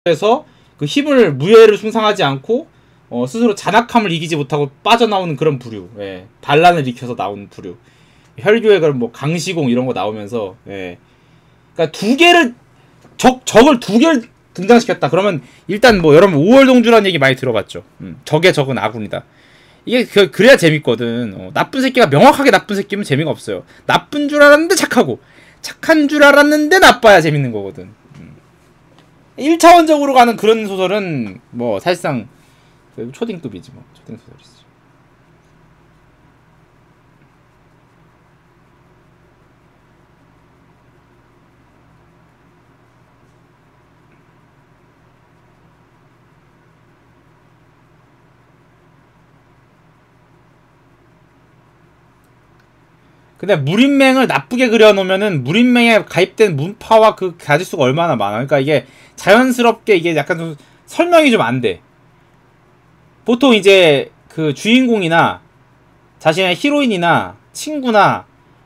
그래서 그 힘을 무예를 숭상하지 않고 스스로 잔악함을 이기지 못하고 빠져나오는 그런 부류. 예. 반란을 일으켜서 나오는 부류. 혈교의 그런 뭐 강시공 이런 거 나오면서 예. 그러니까 적을 두 개를 등장시켰다. 그러면 일단 뭐 여러분 5월 동주라는 얘기 많이 들어봤죠. 적의 적은 아군이다. 이게 그래야 재밌거든. 나쁜 새끼가 명확하게 나쁜 새끼면 재미가 없어요. 나쁜 줄 알았는데 착하고 착한 줄 알았는데 나빠야 재밌는 거거든. 1차원적으로 가는 그런 소설은 뭐 사실상 초딩급이지 뭐. 초딩 소설이지. 근데 물인맹을 나쁘게 그려놓으면은 물인맹에 가입된 문파와 그 가짓수가 얼마나 많아. 그러니까 이게 자연스럽게 이게 약간 좀 설명이 좀 안 돼. 보통 이제 그 주인공이나 자신의 히로인이나 친구나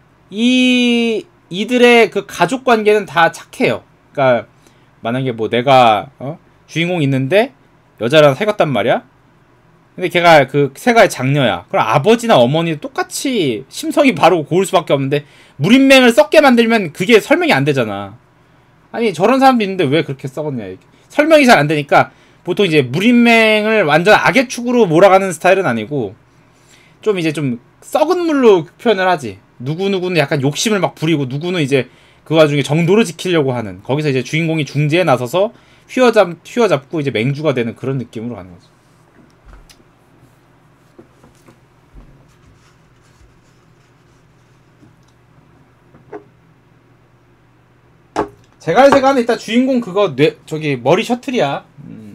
이들의 그 가족 관계는 다 착해요. 그러니까 만약에 뭐 내가 주인공 있는데 여자랑 사귀었단 말이야. 근데 걔가 그 세가의 장녀야. 그럼 아버지나 어머니도 똑같이 심성이 바르고 고울 수밖에 없는데 물인맹을 썩게 만들면 그게 설명이 안 되잖아. 아니 저런 사람도 있는데 왜 그렇게 썩었냐 이게. 설명이 잘 안 되니까 보통 이제 물인맹을 완전 악의 축으로 몰아가는 스타일은 아니고 좀 이제 좀 썩은 물로 표현을 하지. 누구누구는 약간 욕심을 막 부리고 누구는 이제 그 와중에 정도를 지키려고 하는. 거기서 이제 주인공이 중재에 나서서 휘어잡고 이제 맹주가 되는 그런 느낌으로 가는 거죠. 제갈세가는 일단 주인공 그거 저기 머리 셔틀이야.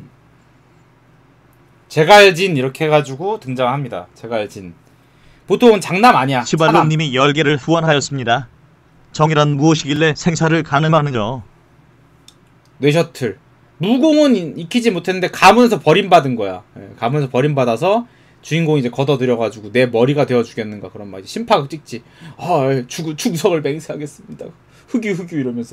제갈진 이렇게 해가지고 등장합니다. 제갈진. 보통은 장남 아니야. 시발로님이 10개를 후원하였습니다. 정의란 무엇이길래 생사를 가늠하느냐. 뇌셔틀. 무공은 익히지 못했는데 가문에서 버림받은 거야. 가문에서 버림받아서 주인공이 이제 걷어들여가지고 내 머리가 되어주겠는가 그런 말이지. 심파극 찍지. 충성을 맹세하겠습니다. 흑유 이러면서.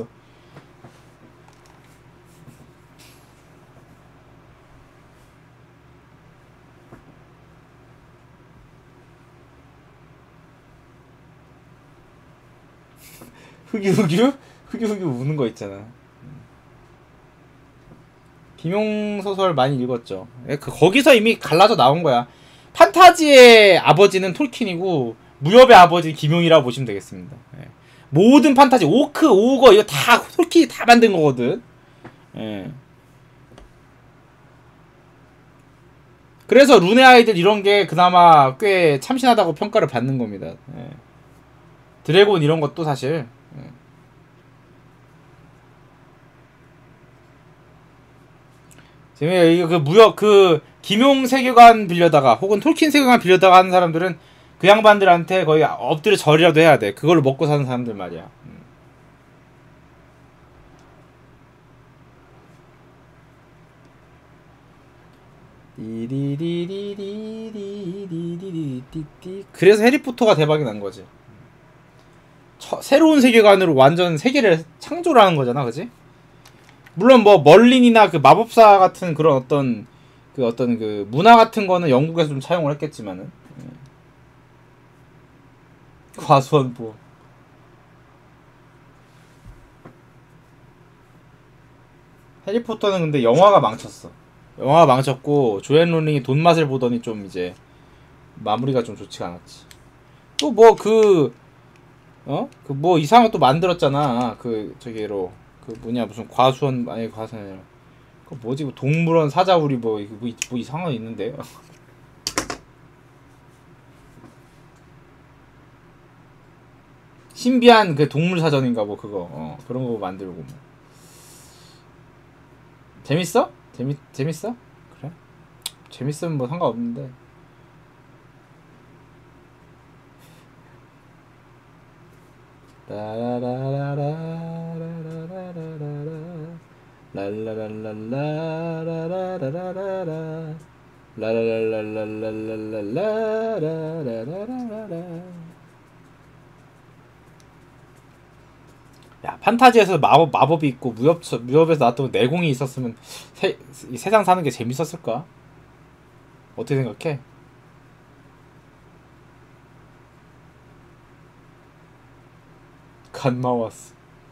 흑유 우는 거 있잖아. 김용 소설 많이 읽었죠. 거기서 이미 갈라져 나온 거야. 판타지의 아버지는 톨킨이고 무협의 아버지는 김용이라고 보시면 되겠습니다. 모든 판타지 오크, 오거 이거 다 톨킨이 다 만든 거거든. 그래서 룬의 아이들 이런 게 그나마 꽤 참신하다고 평가를 받는 겁니다. 드래곤 이런 것도 사실 이거 그 무역 그 김용 세계관 빌려다가 혹은 톨킨 세계관 빌려다가 하는 사람들은 그 양반들한테 거의 엎드려 절이라도 해야 돼. 그걸로 먹고 사는 사람들 말이야. 그래서 해리포터가 대박이 난 거지. 새로운 세계관으로 완전 세계를 창조를 하는 거잖아, 그지? 물론 뭐 멀린이나 그 마법사 같은 그런 어떤 그 문화 같은 거는 영국에서 좀 차용을 했겠지만은 과수원보 해리포터는 근데 영화가 망쳤어. 영화가 망쳤고 조앤 롤링이 돈 맛을 보더니 좀 이제 마무리가 좀 좋지가 않았지. 또 뭐 그 뭐 이상한 거 또 만들었잖아. 그 저기로 그 뭐냐 무슨 과수원 아니 과수원 아니라 그 뭐지 뭐 동물원 사자우리 뭐 이상한 거 있는데. 신비한 그 동물 사전인가 뭐 그거 그런 거 만들고 뭐. 재밌어? 재밌어? 그래? 재밌으면 뭐 상관없는데. 야, 판타지에서 마법이 있고 무협에서 나왔던 내공이 있었으면 이 세상 사는 게 재밌었을까? 어떻게 생각해? 간마와스.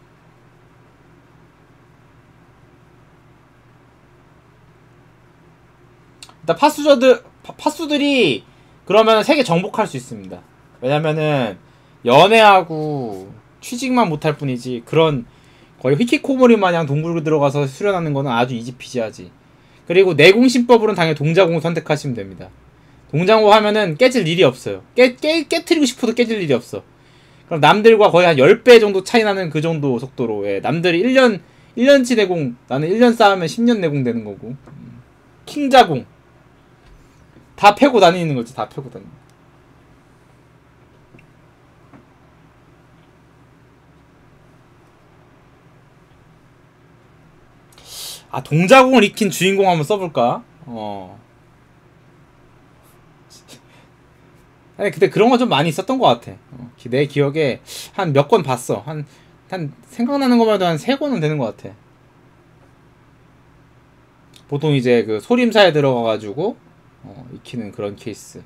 일단 파수들이 그러면 세계 정복할 수 있습니다. 왜냐면은 연애하고 취직만 못할 뿐이지 그런 거의 히키코모리 마냥 동굴 들어가서 수련하는 거는 아주 이지피지하지. 그리고 내공신법으로는 당연히 동자공 선택하시면 됩니다. 동자공 하면은 깨질 일이 없어요. 깨트리고 싶어도 깨질 일이 없어. 그럼 남들과 거의 한 10배 정도 차이 나는 그 정도 속도로. 예, 남들이 1년치 내공, 나는 1년 쌓으면 10년 내공 되는 거고. 킹자공. 다 패고 다니는 거지, 다 패고 다니는 거. 아, 동자공을 익힌 주인공 한번 써볼까? 아니, 근데 그런 거 좀 많이 있었던 것 같아. 내 기억에 한 몇 권 봤어. 한 생각나는 것만 해도 한 3권은 되는 것 같아. 보통 이제 그 소림사에 들어가가지고, 익히는 그런 케이스.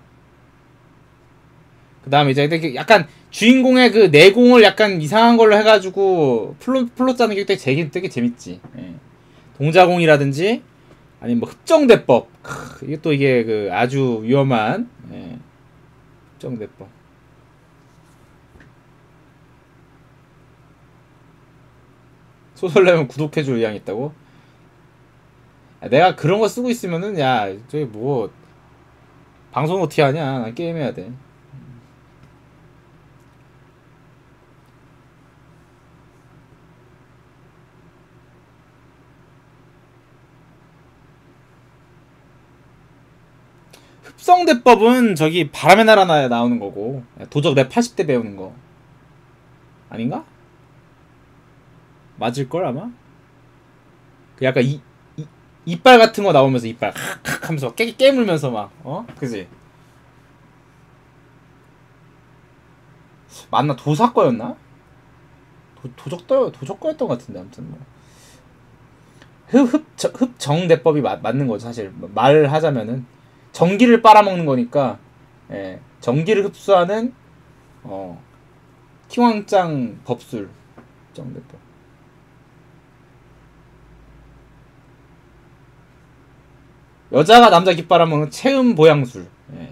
그 다음에 이제 약간 주인공의 그 내공을 약간 이상한 걸로 해가지고 플롯 짜는 게 되게 재밌지. 예. 동자공이라든지 아니면 뭐 흡정대법. 이게 또 이게 그 아주 위험한, 예. 흡정대법. 소설 내면 구독해줄 의향이 있다고? 야, 내가 그런 거 쓰고 있으면은 야 저기 뭐 방송 어떻게 하냐. 난 게임 해야 돼. 흡성대법은 저기 바람의 나라 나오는 거고 도적 랩 80대 배우는 거 아닌가? 맞을걸 아마? 그 약간 이빨 같은 거 나오면서 이빨 칵칵 하면서 깨물면서 막 그지? 맞나? 도사거였나? 도적거였던 것 같은데 아무튼 뭐 흡정대법이 맞는 거죠 사실. 말하자면은 전기를 빨아먹는 거니까. 예, 전기를 흡수하는 킹왕짱 법술 정대법. 여자가 남자 깃 빨아먹는 체음 보양술. 예.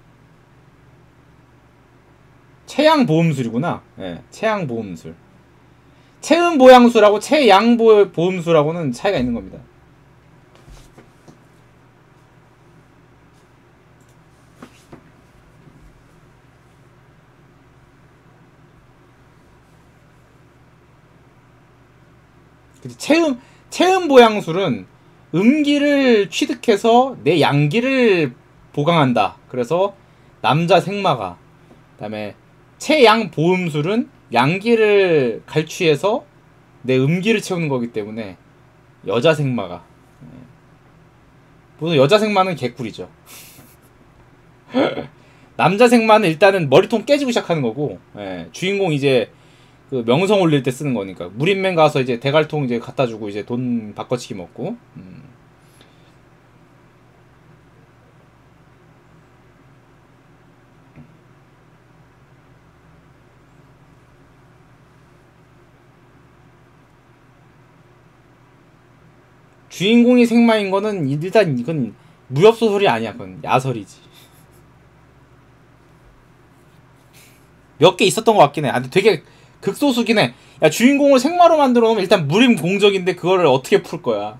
체양 보험술이구나. 예, 체양 보험술. 체음 보양술하고 체양 보험술하고는 차이가 있는 겁니다. 체음 보양술은 음기를 취득해서 내 양기를 보강한다. 그래서 남자 생마가. 그다음에 체양 보음술은 양기를 갈취해서 내 음기를 채우는 거기 때문에 여자 생마가. 보통 여자 생마는 개꿀이죠. 남자 생마는 일단은 머리통 깨지고 시작하는 거고. 예, 주인공 이제 그 명성 올릴 때 쓰는 거니까. 무린맨 가서 이제 대갈통 이제 갖다 주고 이제 돈 바꿔치기 먹고. 주인공이 생마인 거는 일단 이건 무협소설이 아니야. 그건 야설이지. 몇 개 있었던 것 같긴 해. 아, 근데 되게 극소수긴 해. 야, 주인공을 생마로 만들어 놓으면 일단 무림 공적인데 그거를 어떻게 풀 거야?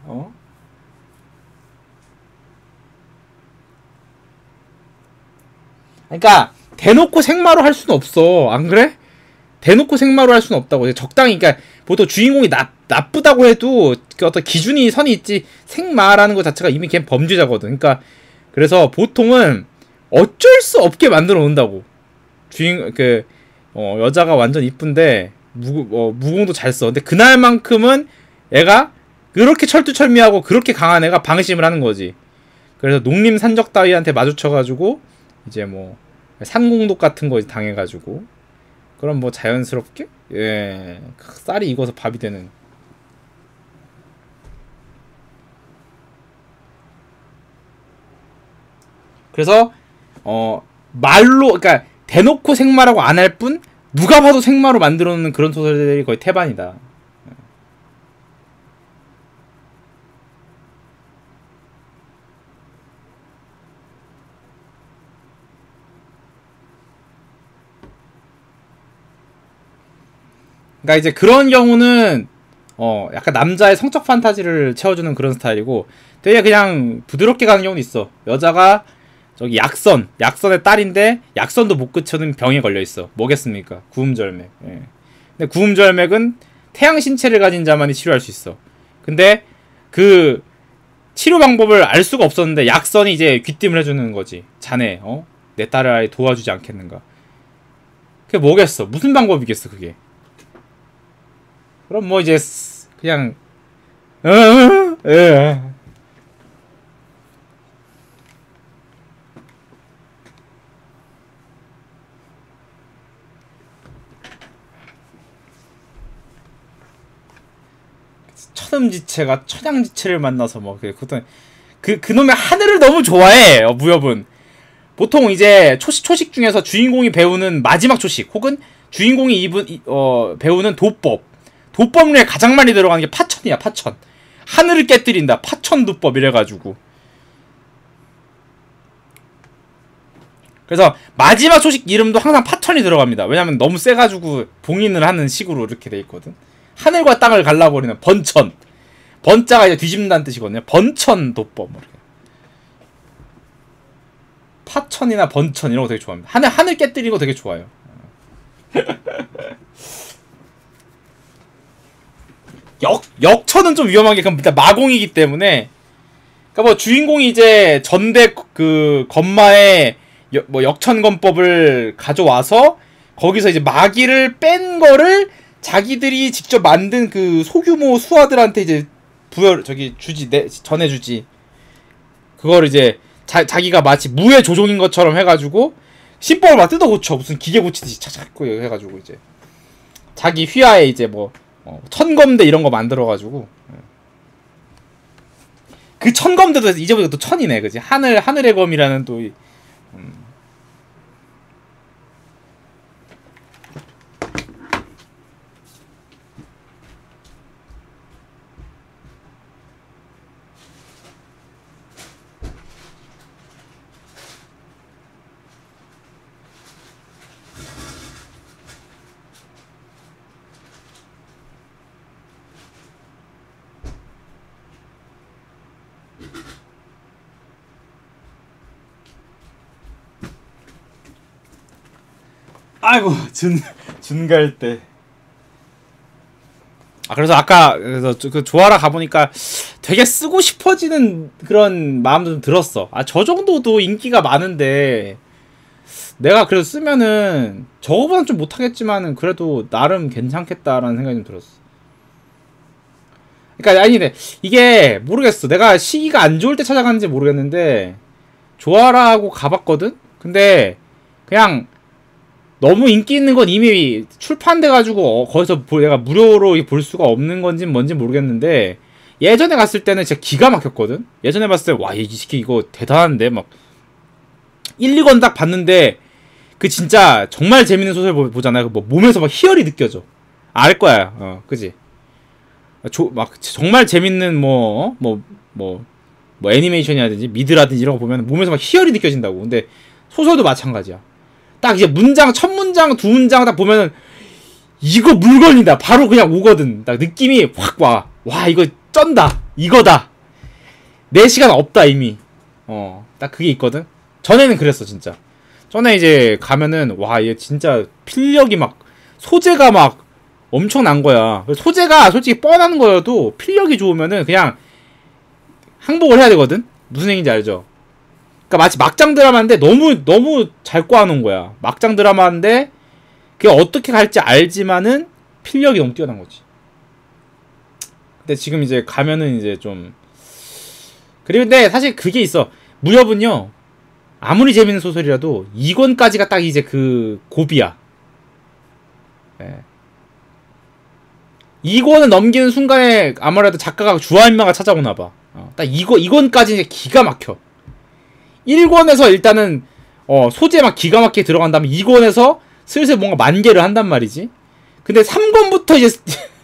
그러니까 대놓고 생마로 할 수는 없어. 안 그래? 대놓고 생마로 할 수는 없다고. 적당히. 그러니까 보통 주인공이 나쁘다고 해도 그 어떤 기준이 선이 있지. 생마라는 것 자체가 이미 걔 범죄자거든. 그러니까 그래서 보통은 어쩔 수 없게 만들어 놓는다고. 여자가 완전 이쁜데 무공도 잘 써. 근데 그날만큼은 애가 그렇게 철두철미하고 그렇게 강한 애가 방심을 하는 거지. 그래서 농림 산적 따위한테 마주쳐가지고 이제 뭐 산공독 같은 거 당해가지고 그럼 뭐 자연스럽게 예, 쌀이 익어서 밥이 되는. 그래서 말로, 그러니까 대놓고 생마라고 안 할 뿐 누가 봐도 생마로 만들어 놓는 그런 소설들이 거의 태반이다. 그러니까 이제 그런 경우는 약간 남자의 성적 판타지를 채워주는 그런 스타일이고, 되게 그냥 부드럽게 가는 경우도 있어. 여자가 저기 약선의 딸인데 약선도 못 그쳐는 병에 걸려 있어. 뭐겠습니까? 구음절맥. 예. 근데 구음절맥은 태양 신체를 가진 자만이 치료할 수 있어. 근데 그 치료 방법을 알 수가 없었는데 약선이 이제 귀띔을 해주는 거지. 자네, 내 딸을 아예 도와주지 않겠는가? 그게 뭐겠어? 무슨 방법이겠어, 그게? 그럼 뭐 이제 그냥 천음지체가 천양지체를 만나서 뭐 그놈의 하늘을 너무 좋아해. 무협은 보통 이제 초식 중에서 주인공이 배우는 마지막 초식 혹은 주인공이 배우는 도법 중에 가장 많이 들어가는 게 파천이야. 파천. 하늘을 깨뜨린다. 파천두법 이래가지고. 그래서 마지막 초식 이름도 항상 파천이 들어갑니다. 왜냐면 너무 세가지고 봉인을 하는 식으로 이렇게 돼 있거든. 하늘과 땅을 갈라버리는 번천. 번자가 이제 뒤집는다는 뜻이거든요. 번천도법. 파천이나 번천 이런 거 되게 좋아합니다. 하늘 깨뜨리고 되게 좋아요. 역천은 좀 위험한 게 그럼 일단 마공이기 때문에, 그러니까 뭐 주인공이 이제 전대 그 건마의 뭐 역천건법을 가져와서 거기서 이제 마기를 뺀 거를 자기들이 직접 만든 그 소규모 수하들한테 이제 전해주지. 그거를 이제 자기가 마치 무의 조종인 것처럼 해가지고 신법을 막 뜯어 고쳐. 무슨 기계 고치듯이 착착 해가지고 이제 자기 휘하에 이제 뭐 천검대 이런 거 만들어가지고, 그 천검대도 이제 보니까 또 천이네, 그지? 하늘의 검이라는 또 아이고 준갈 때. 그래서 아까 그 조아라 가보니까 되게 쓰고 싶어지는 그런 마음도 좀 들었어. 저 정도도 인기가 많은데 내가 그래도 쓰면은 저거보단 좀 못하겠지만은 그래도 나름 괜찮겠다라는 생각이 좀 들었어. 그러니까 아니 근데 이게 모르겠어. 내가 시기가 안 좋을 때 찾아갔는지 모르겠는데 조아라하고 가봤거든. 근데 그냥 너무 인기 있는 건 이미 출판돼가지고 거기서 내가 무료로 볼 수가 없는 건지 뭔지 모르겠는데, 예전에 갔을 때는 진짜 기가 막혔거든. 예전에 봤을 때 와, 이 새끼 이거 대단한데 막 1, 2권 딱 봤는데 그 진짜 정말 재밌는 소설 보잖아요. 뭐 몸에서 막 희열이 느껴져. 알 거야. 그지? 막 정말 재밌는 뭐 애니메이션이라든지 미드라든지 이런 거 보면 몸에서 막 희열이 느껴진다고. 근데 소설도 마찬가지야. 딱 이제 첫 문장, 두 문장 딱 보면은 이거 물건이다. 바로 그냥 오거든. 딱 느낌이 확 와. 와, 이거 쩐다. 이거다. 내 시간 없다, 이미. 딱 그게 있거든. 전에는 그랬어, 진짜. 전에 이제 가면은, 와, 얘 진짜 필력이 막, 소재가 막 엄청난 거야. 소재가 솔직히 뻔한 거여도 필력이 좋으면은 그냥 항복을 해야 되거든? 무슨 얘기인지 알죠? 그러니까 마치 막장 드라마인데 너무 잘 꼬아놓은 거야. 막장 드라마인데 그게 어떻게 갈지 알지만은 필력이 너무 뛰어난 거지. 근데 지금 이제 가면은 이제 좀, 그리고 근데 사실 그게 있어. 무협은요, 아무리 재밌는 소설이라도 2권까지가 딱 이제 그 고비야. 예. 2권을 넘기는 순간에 아무래도 작가가 주화인마가 찾아오나봐. 딱 이권까지 이제 기가 막혀. 1권에서 일단은 소재 막 기가 막히게 들어간 다음에 2권에서 슬슬 뭔가 만개를 한단 말이지. 근데 3권부터 이제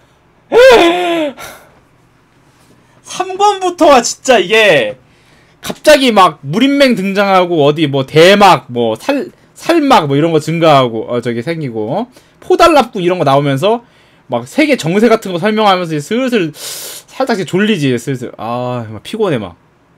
3권부터가 진짜 이게 갑자기 막 물인맹 등장하고 어디 뭐 대막 뭐 살막 뭐 이런 거 증가하고 저기 생기고 포달랍군 이런 거 나오면서 막 세계 정세 같은 거 설명하면서 이제 슬슬 살짝 이제 졸리지 슬슬. 막 피곤해 막.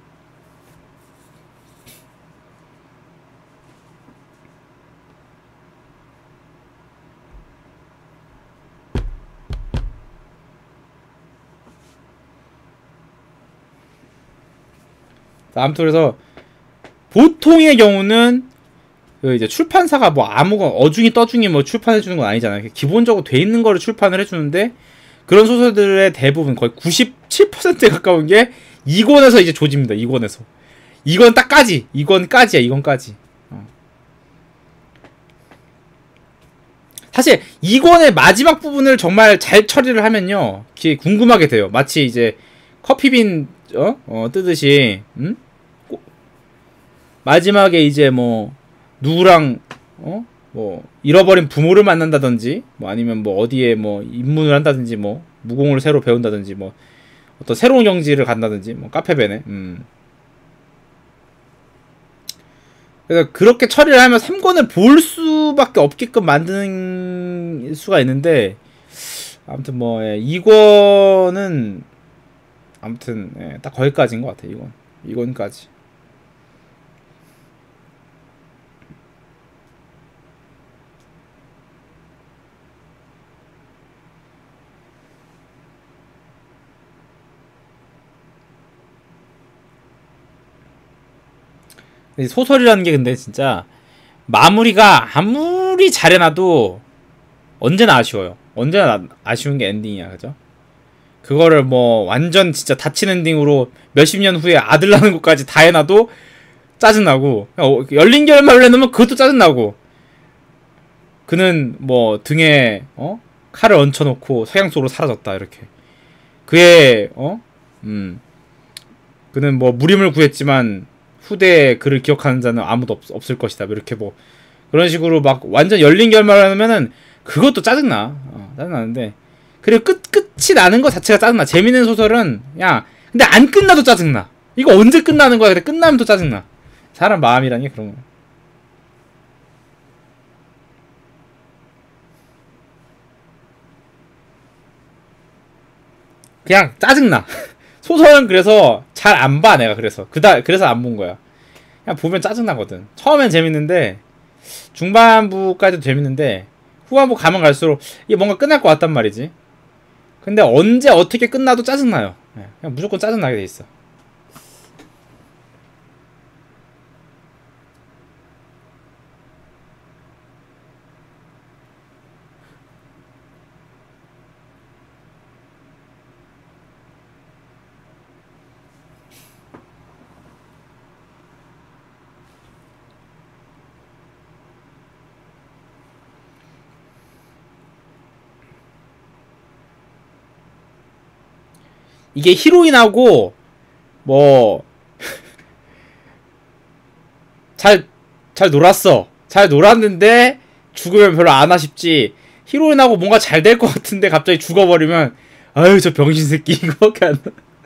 아무튼 그래서 보통의 경우는 그 이제 출판사가 뭐 아무거나 어중이 떠중이 뭐 출판해주는 건 아니잖아요. 기본적으로 돼 있는 거를 출판을 해주는데 그런 소설들의 대부분 거의 97%에 가까운 게 2권에서 이제 조집니다. 2권에서 2권 딱까지 2권까지야 2권까지. 사실 2권의 마지막 부분을 정말 잘 처리를 하면요 궁금하게 돼요. 마치 이제 커피빈 뜨듯이 마지막에 이제 뭐 누구랑 뭐 잃어버린 부모를 만난다든지 뭐 아니면 뭐 어디에 뭐 입문을 한다든지 뭐 무공을 새로 배운다든지 뭐 어떤 새로운 경지를 간다든지 뭐 카페베네. 그래서 그렇게 처리를 하면 3권을 볼 수밖에 없게끔 만드는 수가 있는데 아무튼 뭐 2권은 아무튼 딱 거기까지인 것 같아. 2권까지. 소설이라는 게 근데 진짜 마무리가 아무리 잘해놔도 언제나 아쉬워요. 언제나 아쉬운 게 엔딩이야. 그죠? 그거를 뭐 완전 진짜 닫힌 엔딩으로 몇십 년 후에 아들 낳는 것까지 다 해놔도 짜증나고 열린 결말을 해놓으면 그것도 짜증나고 그는 뭐 등에 칼을 얹혀놓고 석양 속으로 사라졌다 이렇게 그의 그는 뭐 무림을 구했지만 후대에 그를 기억하는 자는 아무도 없을 것이다. 이렇게 뭐 그런 식으로 막 완전 열린 결말을 하면은 그것도 짜증나. 짜증나는데 그리고 끝이 나는 것 자체가 짜증나. 재밌는 소설은 근데 안 끝나도 짜증나. 이거 언제 끝나는 거야? 근데 끝나면 또 짜증나. 사람 마음이라는 게 그런 거야. 그냥 짜증나. 소설은 그래서 잘 안 봐 내가. 그래서 안 본 거야. 그냥 보면 짜증나거든. 처음엔 재밌는데 중반부까지도 재밌는데 후반부 가면 갈수록 이게 뭔가 끝날 것 같단 말이지. 근데 언제 어떻게 끝나도 짜증나요. 그냥 무조건 짜증나게 돼 있어. 이게 히로인하고 뭐 잘 놀았어. 잘 놀았는데 죽으면 별로 안 아쉽지. 히로인하고 뭔가 잘 될 것 같은데 갑자기 죽어버리면 아유 저 병신 새끼 이거밖에 안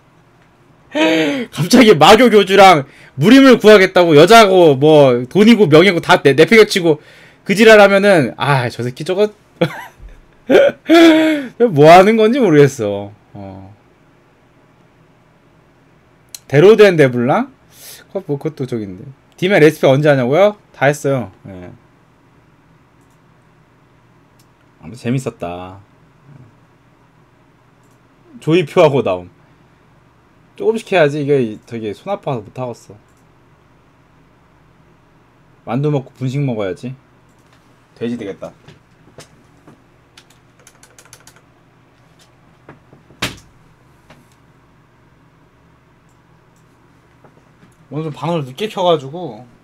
갑자기 마교 교주랑 무림을 구하겠다고 여자고 뭐 돈이고 명예고 다 내팽개치고 그지랄하면은 저 새끼 저거 뭐 하는 건지 모르겠어. 데로드 앤 데블랑? 그것도 저긴데. 디메 레시피 언제 하냐고요? 다 했어요. 예. 아무튼 재밌었다. 조이표하고 나옴. 조금씩 해야지. 이게 되게 손 아파서 못하겠어. 만두 먹고 분식 먹어야지. 돼지 되겠다. 오늘 좀 방을 늦게 켜가지고